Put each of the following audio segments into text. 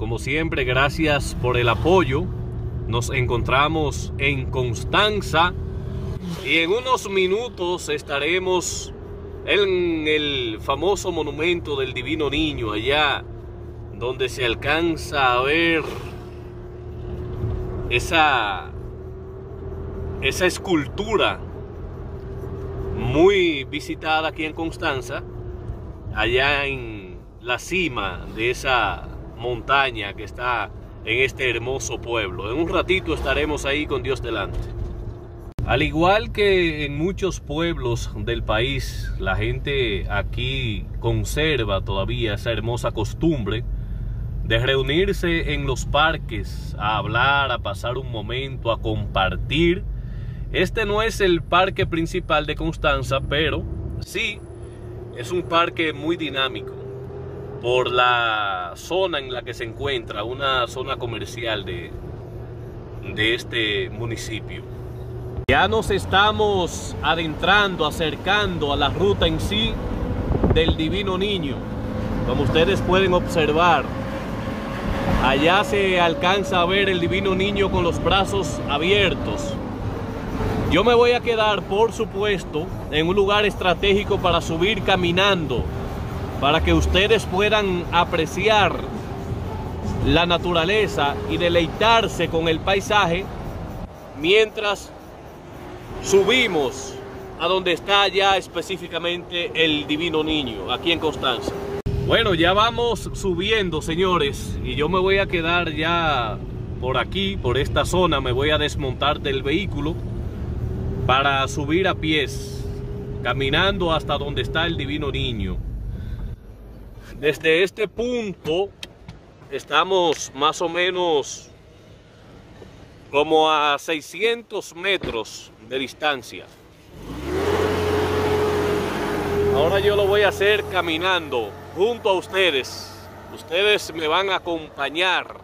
Como siempre, gracias por el apoyo. Nos encontramos en Constanza y en unos minutos estaremos en el famoso monumento del Divino Niño, allá donde se alcanza a ver esa escultura muy visitada aquí en Constanza, allá en la cima de esa montaña que está en este hermoso pueblo. En un ratito estaremos ahí con Dios delante. Al igual que en muchos pueblos del país, la gente aquí conserva todavía esa hermosa costumbre de reunirse en los parques a hablar, a pasar un momento, a compartir. Este no es el parque principal de Constanza, pero sí es un parque muy dinámico por la zona en la que se encuentra, una zona comercial de este municipio. Ya nos estamos adentrando, acercando a la ruta en sí del Divino Niño. Como ustedes pueden observar, allá se alcanza a ver el Divino Niño con los brazos abiertos. Yo me voy a quedar, por supuesto, en un lugar estratégico para subir caminando, para que ustedes puedan apreciar la naturaleza y deleitarse con el paisaje mientras subimos a donde está ya específicamente el Divino Niño, aquí en Constanza. Bueno, ya vamos subiendo, señores, y yo me voy a quedar ya por aquí, por esta zona. Me voy a desmontar del vehículo para subir a pies, caminando hasta donde está el Divino Niño. Desde este punto estamos más o menos como a 600 metros de distancia. Ahora yo lo voy a hacer caminando junto a ustedes. Ustedes me van a acompañar.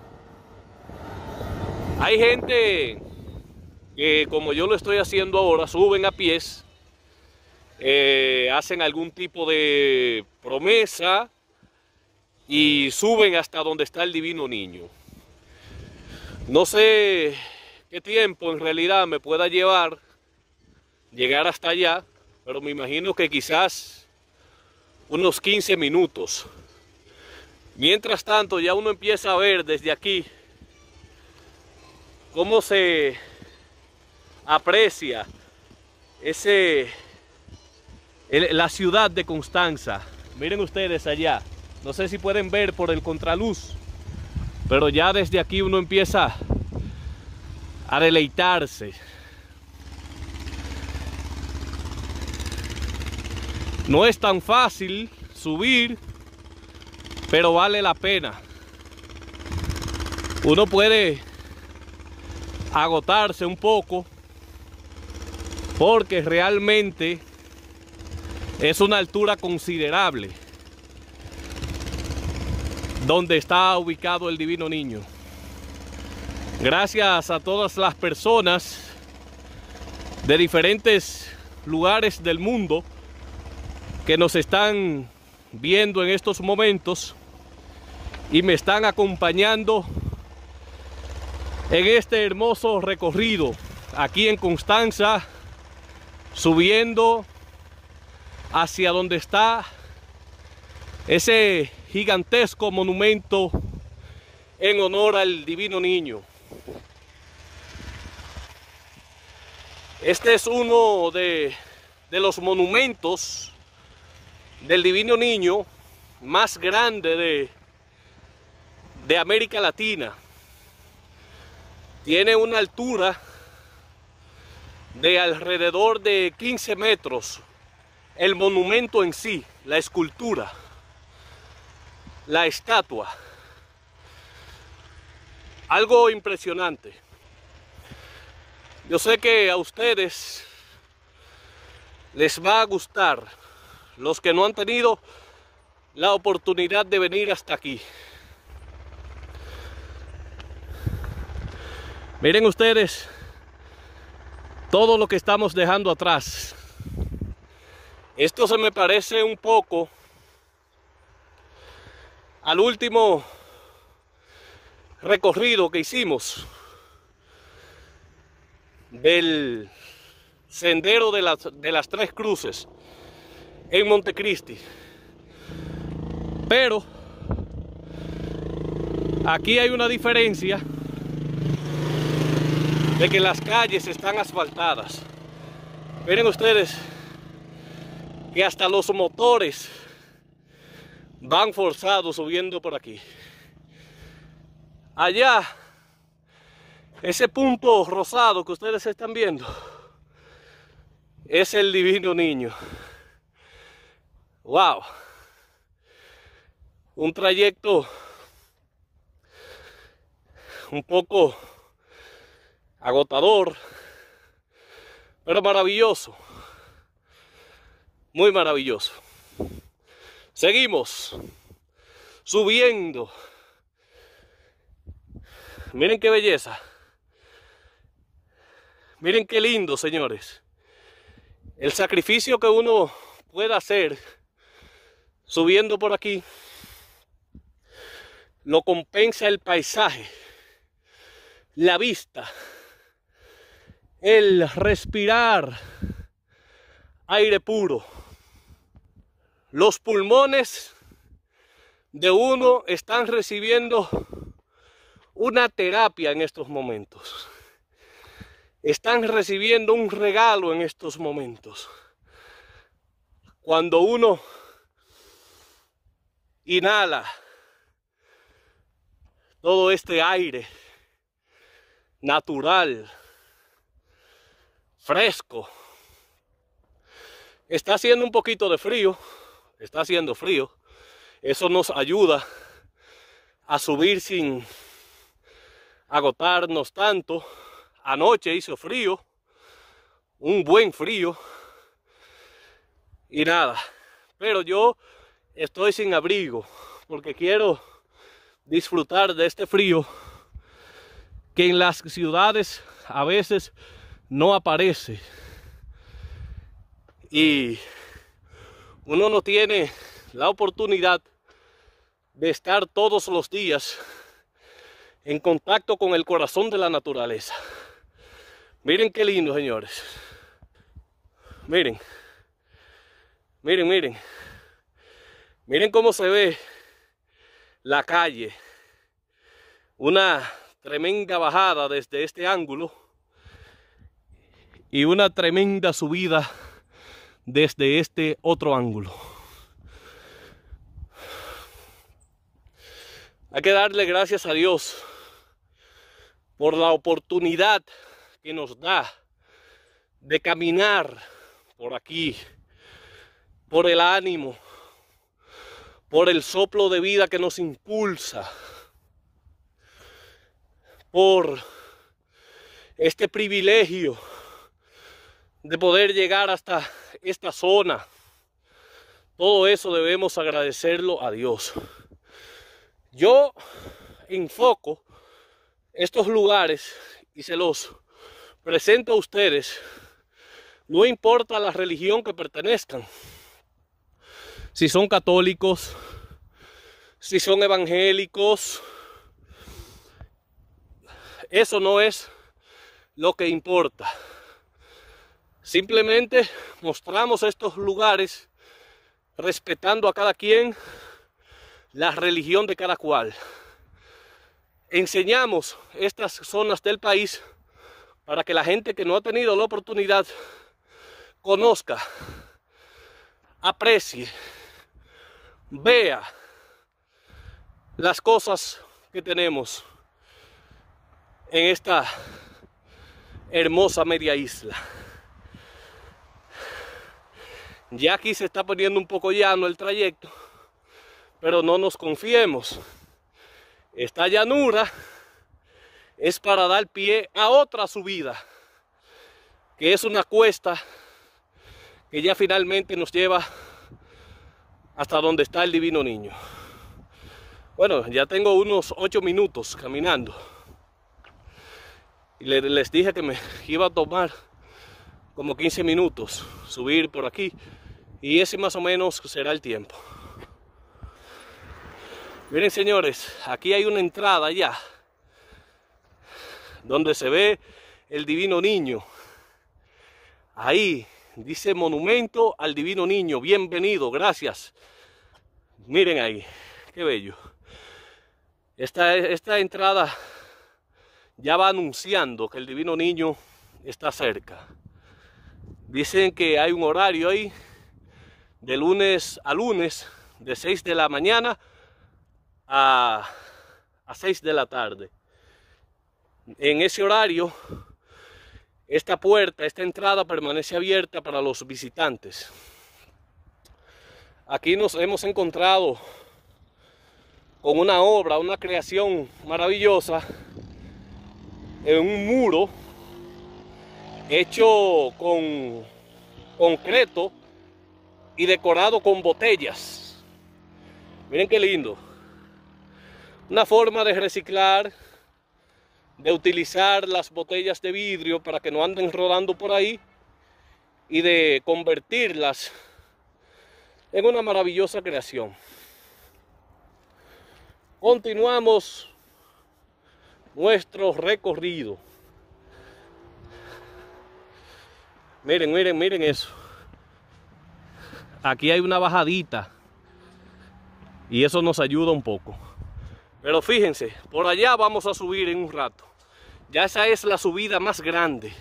Hay gente que, como yo lo estoy haciendo ahora, suben a pies, hacen algún tipo de promesa y suben hasta donde está el Divino Niño. No sé qué tiempo en realidad me pueda llegar hasta allá, pero me imagino que quizás unos 15 minutos. Mientras tanto, ya uno empieza a ver desde aquí cómo se aprecia la ciudad de Constanza. Miren ustedes allá, no sé si pueden ver por el contraluz, pero ya desde aquí uno empieza a deleitarse. No es tan fácil subir, pero vale la pena. Uno puede agotarse un poco, porque realmente es una altura considerable donde está ubicado el Divino Niño. Gracias a todas las personas de diferentes lugares del mundo que nos están viendo en estos momentos y me están acompañando en este hermoso recorrido aquí en Constanza, subiendo hacia donde está ese gigantesco monumento en honor al Divino Niño. Este es uno de los monumentos del Divino Niño más grande de América Latina. Tiene una altura de alrededor de 15 metros. El monumento en sí, la escultura, la estatua. Algo impresionante. Yo sé que a ustedes les va a gustar, los que no han tenido la oportunidad de venir hasta aquí. Miren ustedes todo lo que estamos dejando atrás. Esto se me parece un poco al último recorrido que hicimos del sendero de las Tres Cruces en Montecristi. Pero aquí hay una diferencia de que las calles están asfaltadas. Miren ustedes que hasta los motores van forzados subiendo por aquí. Allá, ese punto rosado que ustedes están viendo es el Divino Niño. Wow. Un trayecto un poco agotador, pero maravilloso. Muy maravilloso. Seguimos subiendo. Miren qué belleza. Miren qué lindo, señores. El sacrificio que uno puede hacer subiendo por aquí lo compensa el paisaje, la vista, el respirar aire puro. Los pulmones de uno están recibiendo una terapia en estos momentos. Están recibiendo un regalo en estos momentos. Cuando uno inhala todo este aire natural, fresco. Está haciendo un poquito de frío, está haciendo frío. Eso nos ayuda a subir sin agotarnos tanto. Anoche hizo frío, un buen frío. Y nada, pero yo estoy sin abrigo porque quiero disfrutar de este frío que en las ciudades a veces no aparece. Y uno no tiene la oportunidad de estar todos los días en contacto con el corazón de la naturaleza. Miren qué lindo, señores. Miren. Miren, miren. Miren cómo se ve la calle. Una tremenda bajada desde este ángulo y una tremenda subida desde este otro ángulo. Hay que darle gracias a Dios por la oportunidad que nos da de caminar por aquí, por el ánimo, por el soplo de vida que nos impulsa, por este privilegio de poder llegar hasta esta zona. Todo eso debemos agradecerlo a Dios. Yo enfoco estos lugares y se los presento a ustedes, no importa la religión que pertenezcan, si son católicos, si son evangélicos, eso no es lo que importa. Simplemente mostramos estos lugares respetando a cada quien, la religión de cada cual. Enseñamos estas zonas del país para que la gente que no ha tenido la oportunidad conozca, aprecie, vea las cosas que tenemos en esta hermosa media isla. Ya aquí se está poniendo un poco llano el trayecto, pero no nos confiemos. Esta llanura es para dar pie a otra subida, que es una cuesta que ya finalmente nos lleva hasta donde está el Divino Niño. Bueno, ya tengo unos 8 minutos caminando. Y les dije que me iba a tomar como 15 minutos subir por aquí. Y ese más o menos será el tiempo. Miren, señores, aquí hay una entrada ya donde se ve el Divino Niño. Ahí dice Monumento al Divino Niño, bienvenido, gracias. Miren ahí, qué bello. Esta entrada ya va anunciando que el Divino Niño está cerca. Dicen que hay un horario ahí de lunes a lunes, de 6 de la mañana a 6 de la tarde. En ese horario, esta entrada permanece abierta para los visitantes. Aquí nos hemos encontrado con una obra, una creación maravillosa en un muro hecho con concreto y decorado con botellas. Miren qué lindo. Una forma de reciclar, de utilizar las botellas de vidrio para que no anden rodando por ahí y de convertirlas en una maravillosa creación. Continuamos nuestro recorrido. Miren, miren, miren eso. Aquí hay una bajadita y eso nos ayuda un poco. Pero fíjense, por allá vamos a subir en un rato. Ya esa es la subida más grande.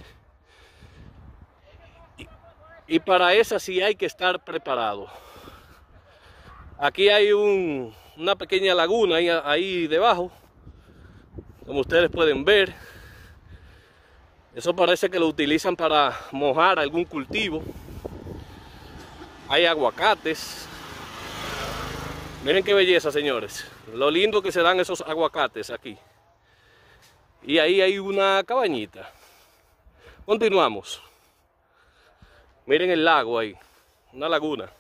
Y para esa sí hay que estar preparado. Aquí hay una pequeña laguna ahí debajo, como ustedes pueden ver. Eso parece que lo utilizan para mojar algún cultivo. Hay aguacates. Miren qué belleza, señores. Lo lindo que se dan esos aguacates aquí. Y ahí hay una cabañita. Continuamos. Miren el lago ahí. Una laguna.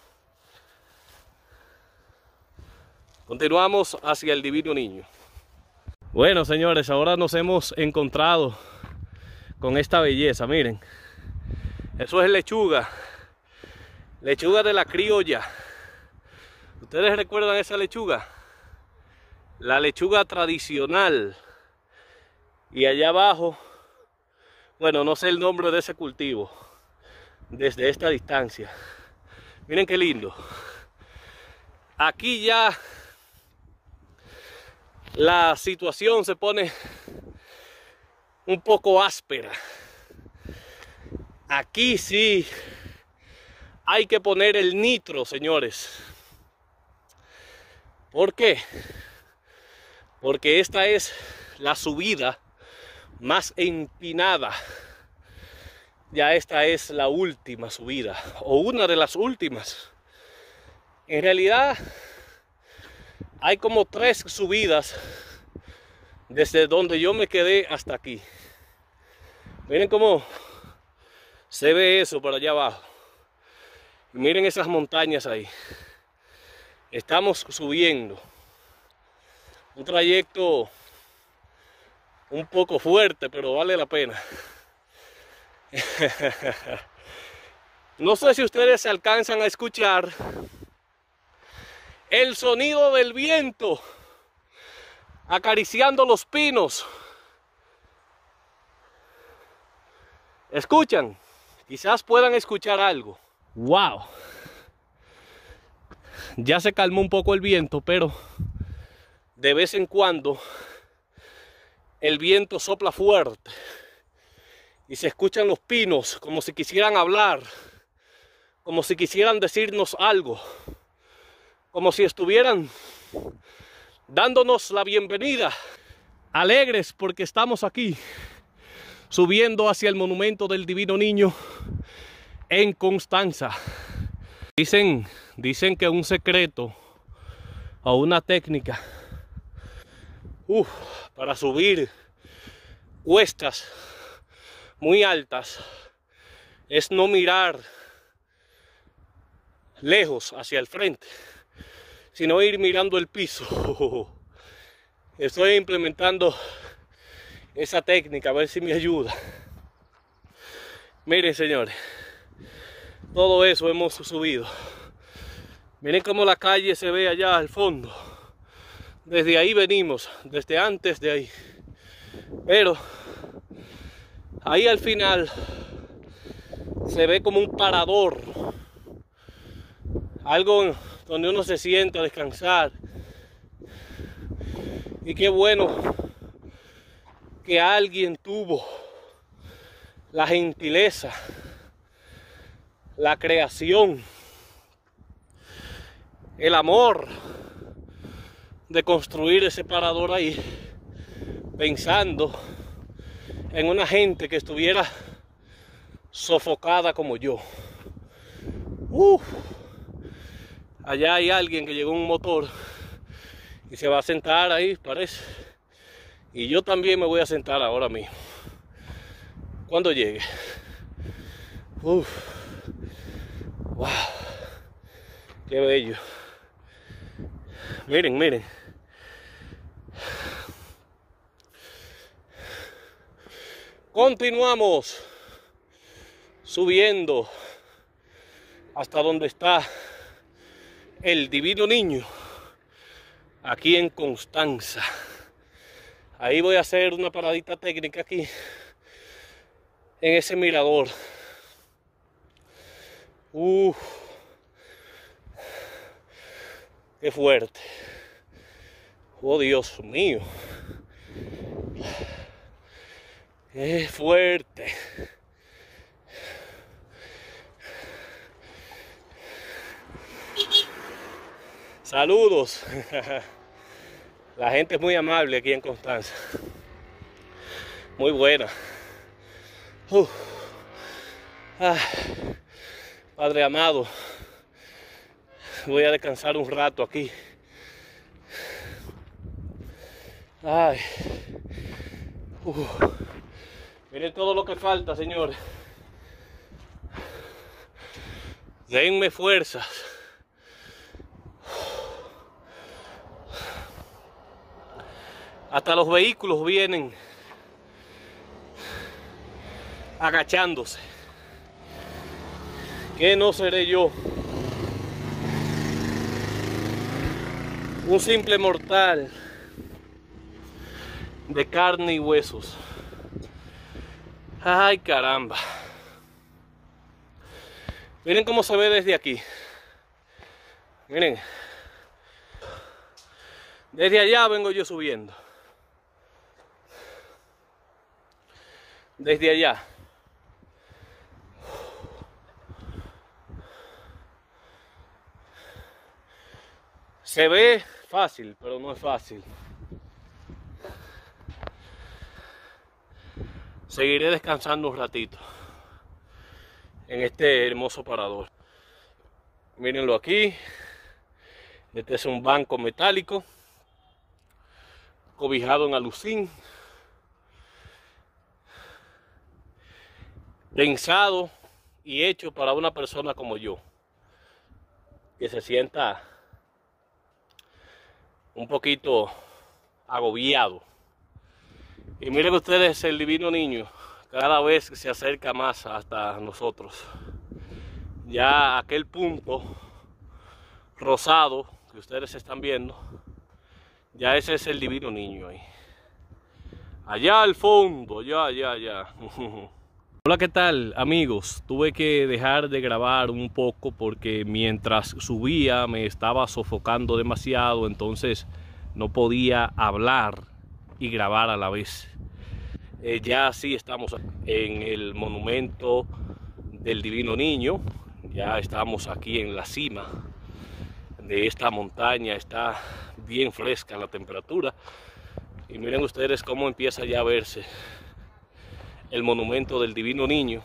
Continuamos hacia el Divino Niño. Bueno, señores, ahora nos hemos encontrado con esta belleza, miren. Eso es lechuga. Lechuga de la criolla. ¿Ustedes recuerdan esa lechuga? La lechuga tradicional. Y allá abajo, bueno, no sé el nombre de ese cultivo desde esta distancia. Miren qué lindo. Aquí ya la situación se pone un poco áspera. Aquí sí hay que poner el nitro, señores. ¿Por qué? Porque esta es la subida más empinada. Ya esta es la última subida, o una de las últimas. En realidad hay como 3 subidas desde donde yo me quedé hasta aquí. Miren cómo se ve eso por allá abajo. Y miren esas montañas ahí. Estamos subiendo. Un trayecto un poco fuerte, pero vale la pena. No sé si ustedes se alcanzan a escuchar el sonido del viento acariciando los pinos. ¿Escuchan? Quizás puedan escuchar algo. ¡Wow! Ya se calmó un poco el viento, pero de vez en cuando el viento sopla fuerte y se escuchan los pinos como si quisieran hablar, como si quisieran decirnos algo, como si estuvieran dándonos la bienvenida, alegres porque estamos aquí subiendo hacia el monumento del Divino Niño en Constanza. Dicen que un secreto o una técnica para subir cuestas muy altas es no mirar lejos hacia el frente, sino ir mirando el piso. Estoy implementando esa técnica, a ver si me ayuda. Miren, señores, todo eso hemos subido. Miren cómo la calle se ve allá al fondo. Desde ahí venimos, desde antes de ahí. Pero Ahí al final se ve como un parador, algo donde uno se sienta a descansar. Y qué bueno que alguien tuvo la gentileza, la creación, el amor de construir ese parador ahí, pensando en una gente que estuviera sofocada como yo. Allá hay alguien que llegó en un motor y se va a sentar ahí, parece. Y yo también me voy a sentar ahora mismo, cuando llegue. Wow, qué bello. Miren, miren. Continuamos subiendo hasta donde está el Divino Niño, aquí en Constanza. Ahí voy a hacer una paradita técnica aquí, en ese mirador. Qué fuerte. Oh, Dios mío. Qué fuerte. Saludos. La gente es muy amable aquí en Constanza. Muy buena. Padre amado, voy a descansar un rato aquí. Ay. Miren todo lo que falta, señores. Denme fuerzas. Hasta los vehículos vienen agachándose. ¿Qué no seré yo? Un simple mortal de carne y huesos. Ay, caramba. Miren cómo se ve desde aquí. Miren. Desde allá vengo yo subiendo. Desde allá. Se ve fácil, pero no es fácil. Seguiré descansando un ratito en este hermoso parador. Mírenlo aquí. Este es un banco metálico cobijado en alucín, pensado y hecho para una persona como yo, que se sienta un poquito agobiado. Y miren ustedes el Divino Niño, cada vez se acerca más hasta nosotros. Ya aquel punto rosado que ustedes están viendo, ya ese es el Divino Niño ahí. Allá al fondo, allá. Hola, ¿qué tal, amigos? Tuve que dejar de grabar un poco porque mientras subía me estaba sofocando demasiado, entonces no podía hablar y grabar a la vez. Ya sí estamos en el monumento del Divino Niño, ya estamos aquí en la cima de esta montaña, está bien fresca la temperatura y miren ustedes cómo empieza ya a verse el monumento del Divino Niño,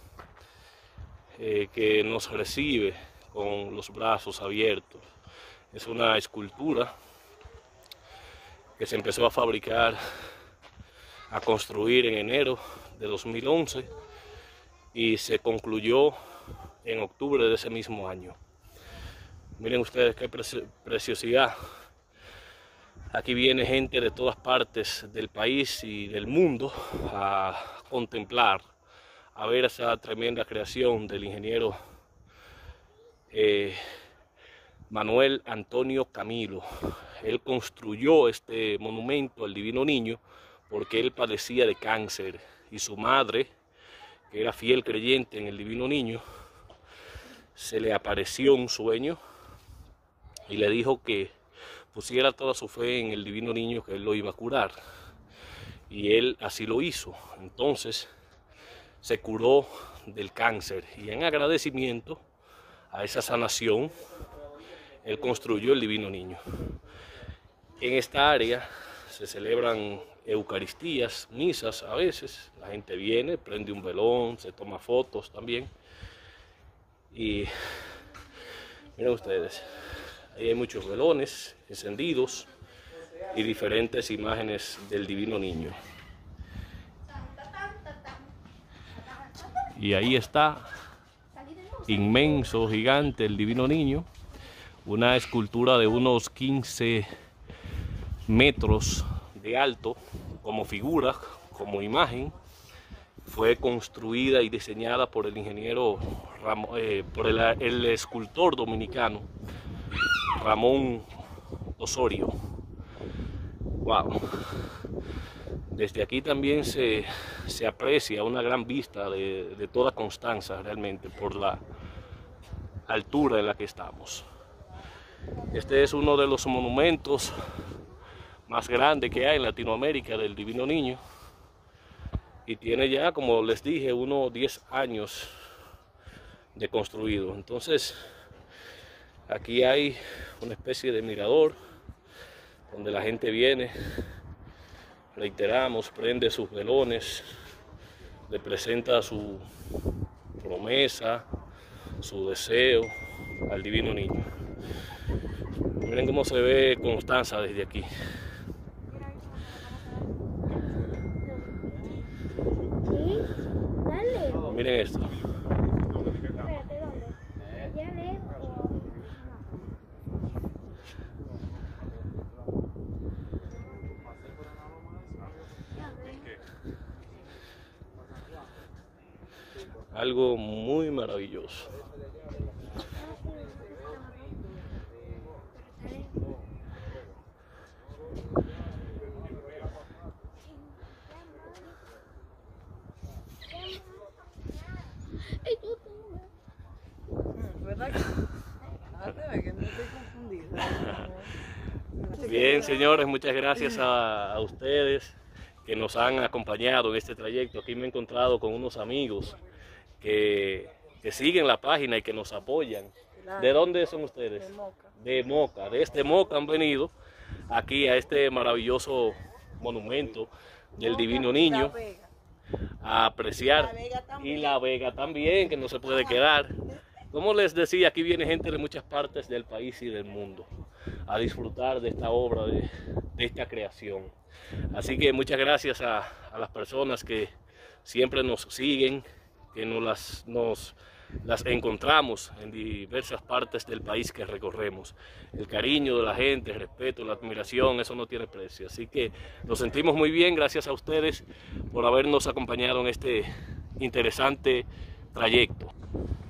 que nos recibe con los brazos abiertos. Es una escultura que se empezó a fabricar, a construir en enero de 2011 y se concluyó en octubre de ese mismo año. Miren ustedes qué preciosidad. Aquí viene gente de todas partes del país y del mundo a contemplar, a ver esa tremenda creación del ingeniero Manuel Antonio Camilo. Él construyó este monumento al Divino Niño porque él padecía de cáncer y su madre, que era fiel creyente en el Divino Niño, se le apareció un sueño y le dijo que pusiera toda su fe en el Divino Niño, que él lo iba a curar. Y él así lo hizo. Entonces se curó del cáncer y en agradecimiento a esa sanación, él construyó el Divino Niño. En esta área se celebran eucaristías, misas a veces. La gente viene, prende un velón, se toma fotos también. Y miren ustedes, ahí hay muchos velones encendidos y diferentes imágenes del Divino Niño. Y ahí está, inmenso, gigante, el Divino Niño, una escultura de unos 15 metros de alto, como figura, como imagen. Fue construida y diseñada por el ingeniero, por el escultor dominicano, Ramón Osorio. Wow. Desde aquí también se aprecia una gran vista de toda Constanza, realmente, por la altura en la que estamos. Este es uno de los monumentos más grandes que hay en Latinoamérica del Divino Niño. Y tiene ya, como les dije, unos 10 años de construido. Entonces, aquí hay una especie de mirador donde la gente viene, reiteramos, prende sus velones, le presenta su promesa, su deseo al Divino Niño. Miren cómo se ve Constanza desde aquí. Miren esto. Algo muy maravilloso. Bien, señores, muchas gracias a ustedes que nos han acompañado en este trayecto. Aquí me he encontrado con unos amigos que siguen la página y que nos apoyan. ¿De dónde son ustedes? De Moca. De Moca. Desde Moca han venido aquí a este maravilloso monumento del Divino Niño a apreciar. Y La Vega también, que no se puede quedar. Como les decía, aquí viene gente de muchas partes del país y del mundo a disfrutar de esta obra, de esta creación. Así que muchas gracias a las personas que siempre nos siguen, que nos las encontramos en diversas partes del país que recorremos. El cariño de la gente, el respeto, la admiración, eso no tiene precio. Así que nos sentimos muy bien, gracias a ustedes por habernos acompañado en este interesante trayecto.